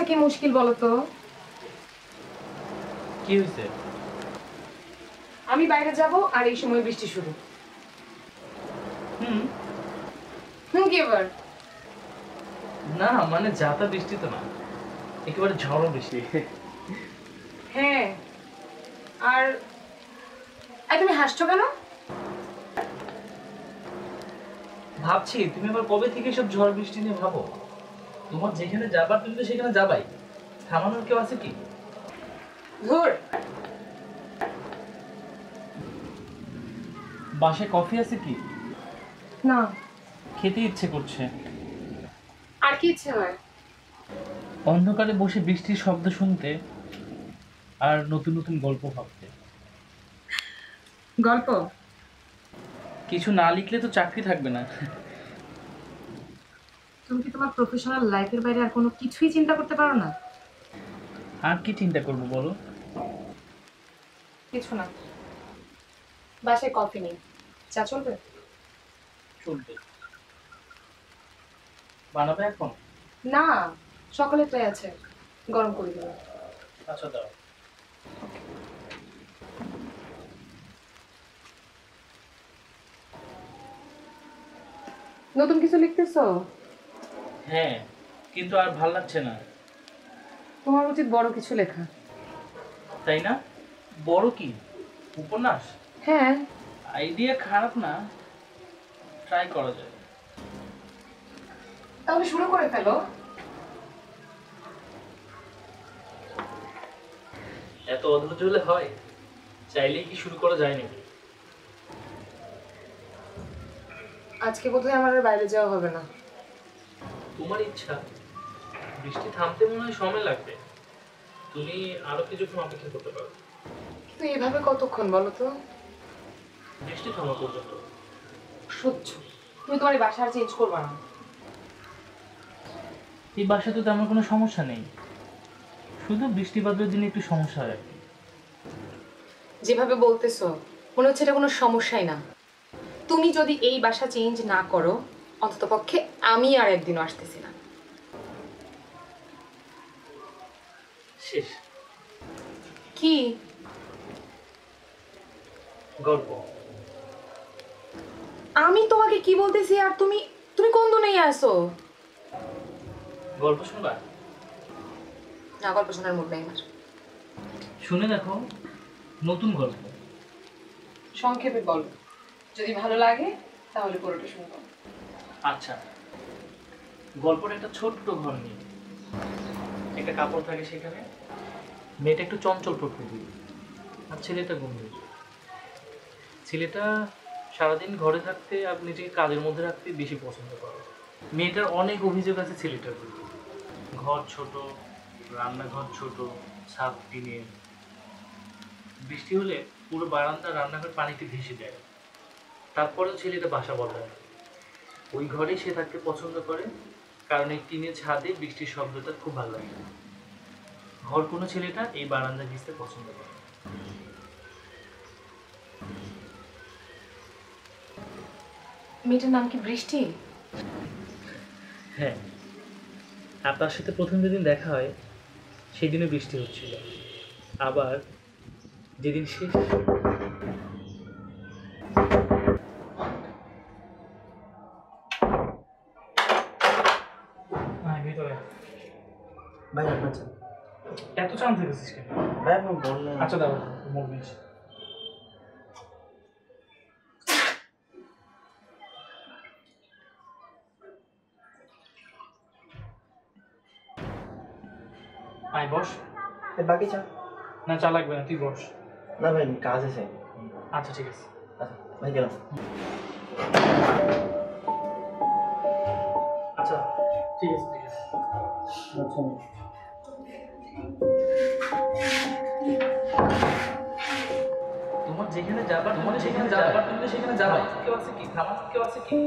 কি মুশকিল বলো তো? কি হইছে? আমি বাইরে যাব আর এই সময় বৃষ্টি শুরু। কি এবার? না মানে যাতা বৃষ্টি তো না, একেবারে ঝড়ো বৃষ্টি। হ্যাঁ, আর তুমি হাসছো কেন? ভাবছি তুমি আবার কবে থেকে সব ঝড় বৃষ্টি নিয়ে ভাবো? তোমার যেখানে যাবার তুমি তো সেখানে যাবাই, থামানোর কেউ আছে কি? ধুর, বাসায় কফি আছে কি? না। খেতে ইচ্ছে করছে। আর কি ইচ্ছে হয়? অন্ধকারে বসে বৃষ্টির শব্দ শুনতে আর নতুন নতুন গল্প ভাবতে। গল্প? কিছু না লিখলে তো চাকরি থাকবে না। তুমি কি তোমার প্রফেশনাল লাইফের বাইরে আর কোনো কিছুই চিন্তা করতে পারো না? আর কি চিন্তা করবো বলো? কিছু না। বাসায় কফি নেই, চা চলবে? চলবে। বানাবে এখন? না, সকালেরটাই আছে, গরম করে দেবো। আচ্ছা দাও। নতুন কিছু লিখতেছো? হ্যাঁ, কিন্তু আর ভাল লাগছে না। তোমার উচিত বড় কিছু লেখা। তাই না? বড় কি? উপন্যাস? হ্যাঁ। আইডিয়া খারাপ না, ট্রাই করা যায়। তাহলে শুরু করে ফেলো। এত অধৈর্য হলে হয়? চাইলেই কি শুরু করা যায় নাকি? আজকে বোধহয় আমার আর বাইরে যাওয়া হবে না। তোমার ইচ্ছা। বৃষ্টি থামতে মনে হয় সময় লাগবে, তুমি আরো কিছুক্ষণ অপেক্ষা করতে পারো। কিন্তু এভাবে কতক্ষণ বলো তো? বৃষ্টি থামা পর্যন্ত। সহ্য। তুমি তোমার এই বাসা আর চেঞ্জ করবা না। এই বাসাতে তেমন কোনো সমস্যা নেই, শুধু বৃষ্টি বাদলের দিনে একটু সমস্যা হয় আর কি। যেভাবে বলতেছো মনে হচ্ছে এটা কোনো সমস্যাই না। তুমি যদি এই বাসা চেঞ্জ না করো, অন্ততপক্ষে আমি আর একদিনও আসতেছি না। শেষ। কি গল্প? আমি তোমাকে কি বলতেছি আর তুমি তুমি কোন দুনিয়ায় আসো? গল্প শুনবা? না, গল্প শোনার মুড নাই আমার। শুনে দেখো, নতুন গল্প। সংক্ষেপে বলো, যদি ভালো লাগে তাহলে পুরোটা শুনবো। আচ্ছা, গল্পটা একটা ছোট্ট ঘর নিয়ে। একটা কাপড় থাকে সেখানে, মেয়েটা একটু চঞ্চল প্রকৃতির আর ছেলেটা গম্ভীর। ছেলেটা সারাদিন ঘরে থাকতে আর নিজেকে কাজের মধ্যে রাখতে বেশি পছন্দ করে। মেয়েটার অনেক অভিযোগ আছে ছেলেটার প্রতি। ঘর ছোট, রান্নাঘর ছোট, ছাদ টিনের। বৃষ্টি হলে পুরো বারান্দা রান্নাঘর পানিতে ভেসে যায়। তারপরেও ছেলেটা বাসা বদলায় না। ওই ঘরেই সে থাকতে পছন্দ করে, কারণ এই টিনের ছাদে বৃষ্টির শব্দটা খুব ভালো লাগে। ঘর কোনো ছেলেটা এই বারান্দায় ভিজতে পছন্দ করে। মেয়েটার নাম কি বৃষ্টি? হ্যাঁ, আপনার সাথে প্রথম যেদিন দেখা হয় সেদিনও বৃষ্টি হচ্ছিল, আবার যেদিন শেষ। ভিতরে ভাই আপনার চা। এত চান থেকেছিস কেন? ভাই আপনি বললেন। আচ্ছা দাও মোট নিস। আয় বস। বাকি চা? না চা লাগবে না, তুই বস। না ভাই কাজ আছে। আচ্ছা ঠিক আছে। আচ্ছা ভাই গেলাম। আচ্ছা ঠিক আছে ঠিক আছে। আচ্ছা তোমার যেখানে যাবার সেখানে যাবার, তুমি সেখানে যাবা। কেউ আছে কি? থামানোর কেউ আছে কি?